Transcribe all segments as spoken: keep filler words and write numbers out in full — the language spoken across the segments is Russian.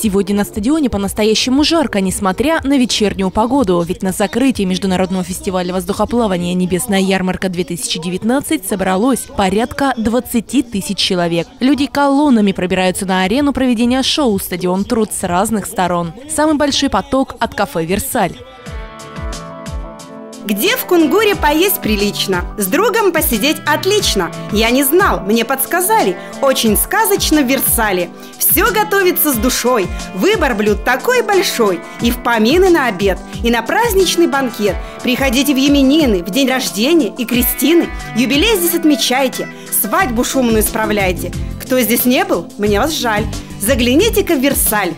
Сегодня на стадионе по-настоящему жарко, несмотря на вечернюю погоду. Ведь на закрытии международного фестиваля воздухоплавания «Небесная ярмарка-две тысячи девятнадцать» собралось порядка двадцати тысяч человек. Люди колоннами пробираются на арену проведения шоу «Стадион Труд» с разных сторон. Самый большой поток от кафе «Версаль». Где в Кунгуре поесть прилично? С другом посидеть отлично. Я не знал, мне подсказали. Очень сказочно в Версале. Все готовится с душой. Выбор блюд такой большой. И в помины на обед, и на праздничный банкет. Приходите в именины, в день рождения и крестины. Юбилей здесь отмечайте. Свадьбу шумную справляйте. Кто здесь не был, мне вас жаль. Загляните-ка в Версаль.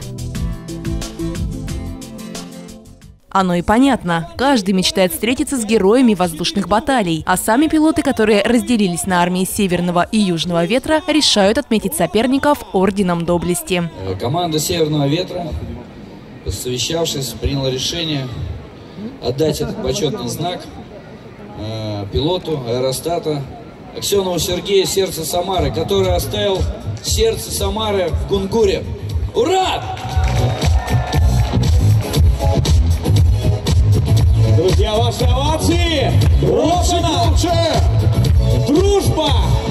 Оно и понятно. Каждый мечтает встретиться с героями воздушных баталий. А сами пилоты, которые разделились на армии Северного и Южного ветра, решают отметить соперников орденом доблести. Команда Северного ветра, посовещавшись, приняла решение отдать этот почетный знак э, пилоту аэростата Аксенову Сергею «Сердце Самары», который оставил сердце Самары в Кунгуре. Ура! Друзья, ваши овации! Громче! Дружба!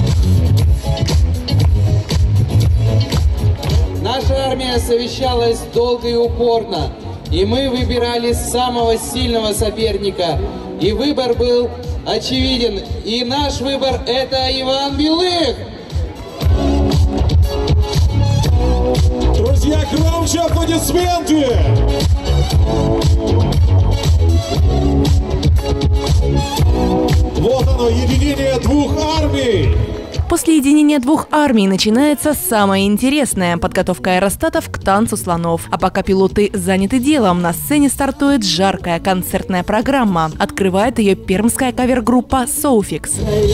Наша армия совещалась долго и упорно, и мы выбирали самого сильного соперника. И выбор был очевиден. И наш выбор – это Иван Белых! Друзья, громче аплодисменты! Вот оно, единение двух армий! После единения двух армий начинается самое интересное – подготовка аэростатов к танцу слонов. А пока пилоты заняты делом, на сцене стартует жаркая концертная программа. Открывает ее пермская кавер-группа «Соуфикс».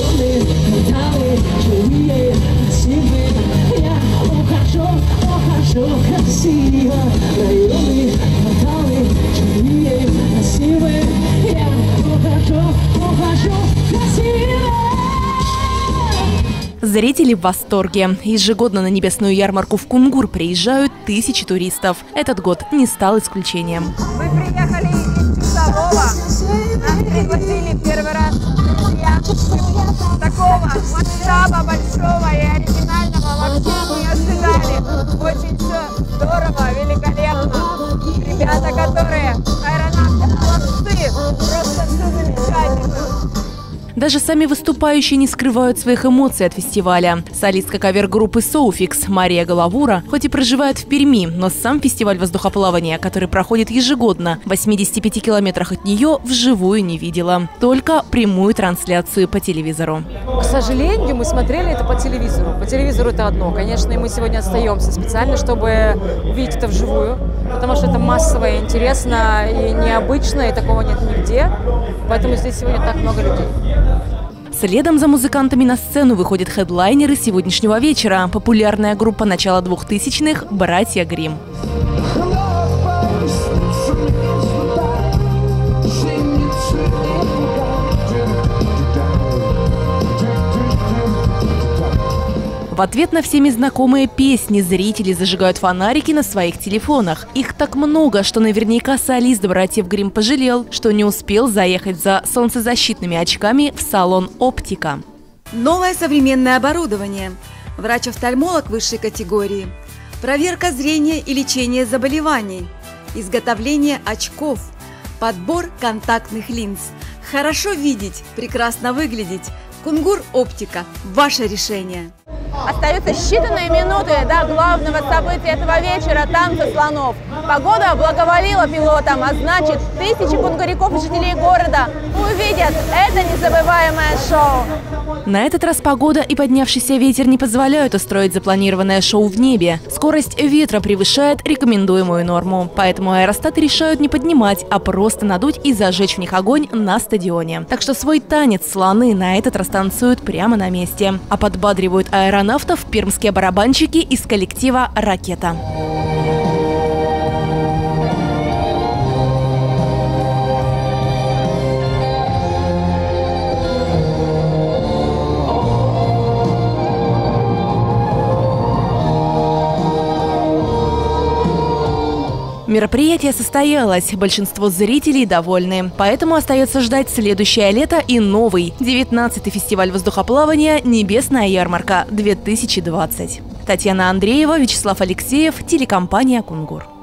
Зрители в восторге. Ежегодно на Небесную ярмарку в Кунгур приезжают тысячи туристов. Этот год не стал исключением. Мы приехали из Чусового. Нас пригласили первый раз друзья. Такого масштаба большого и оригинального вообще не ожидали. Очень все здорово, великолепно. Ребята, которые аэронавты, молодцы. Просто все замечательно. Даже сами выступающие не скрывают своих эмоций от фестиваля. Солистка кавер-группы «Соуфикс» Мария Головура хоть и проживает в Перми, но сам фестиваль воздухоплавания, который проходит ежегодно в восьмидесяти пяти километрах от нее, вживую не видела. Только прямую трансляцию по телевизору. К сожалению, мы смотрели это по телевизору. По телевизору это одно. Конечно, и мы сегодня остаемся специально, чтобы увидеть это вживую. Потому что это массово и интересно, и необычно, и такого нет нигде. Поэтому здесь сегодня так много людей. Следом за музыкантами на сцену выходят хедлайнеры сегодняшнего вечера. Популярная группа начала двухтысячных «Братья Гримм». В ответ на всеми знакомые песни зрители зажигают фонарики на своих телефонах. Их так много, что наверняка солист братьев Гримм пожалел, что не успел заехать за солнцезащитными очками в салон «Оптика». Новое современное оборудование. Врач-офтальмолог высшей категории. Проверка зрения и лечение заболеваний. Изготовление очков. Подбор контактных линз. Хорошо видеть, прекрасно выглядеть. Кунгур Оптика. Ваше решение. Остаются считанные минуты до главного события этого вечера – танца слонов. Погода благоволила пилотам, а значит, тысячи кунгуряков и жителей города увидят это незабываемое шоу. На этот раз погода и поднявшийся ветер не позволяют устроить запланированное шоу в небе. Скорость ветра превышает рекомендуемую норму. Поэтому аэростаты решают не поднимать, а просто надуть и зажечь в них огонь на стадионе. Так что свой танец слоны на этот раз танцуют прямо на месте. А подбадривают аэронавтов пермские барабанщики из коллектива «Ракета». Мероприятие состоялось, большинство зрителей довольны. Поэтому остается ждать следующее лето и новый, девятнадцатый фестиваль воздухоплавания «Небесная ярмарка-две тысячи двадцать». Татьяна Андреева, Вячеслав Алексеев, телекомпания «Кунгур».